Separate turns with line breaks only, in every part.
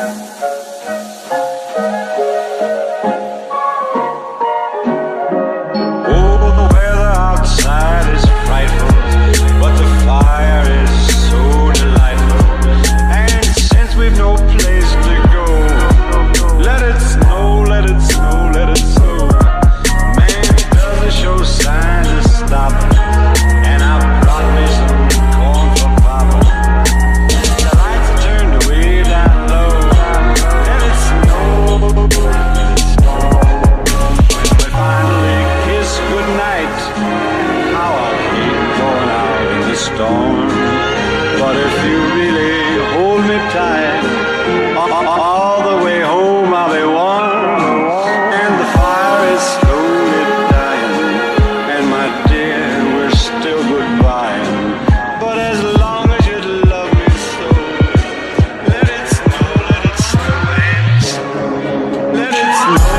But if you really hold me tight, all the way home I'll be warm, and the fire is slowly dying, and my dear, we're still goodbye. But as long as you love me so, let it snow, and snow, let it snow.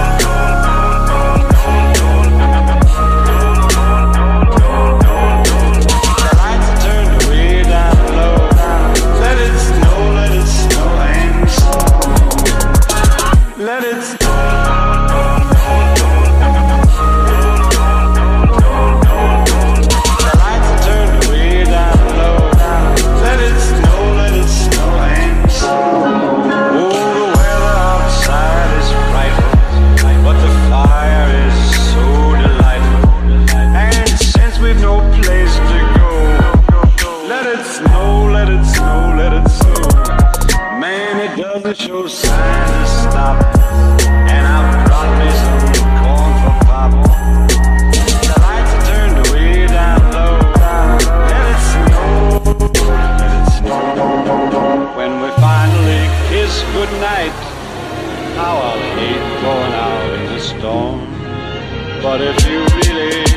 Let it snow. The lights are turned way down low. Let it snow, and snow. Oh, the weather outside is frightful, but the fire is so delightful. And since we've no place to go, let it snow, let it snow, let it snow. Man, it doesn't show signs of stop. And I brought me some corn for Papa. The lights are turned way down low. Let it snow, let it snow. When we finally kiss goodnight, how I'll hate going out in the storm. But if you really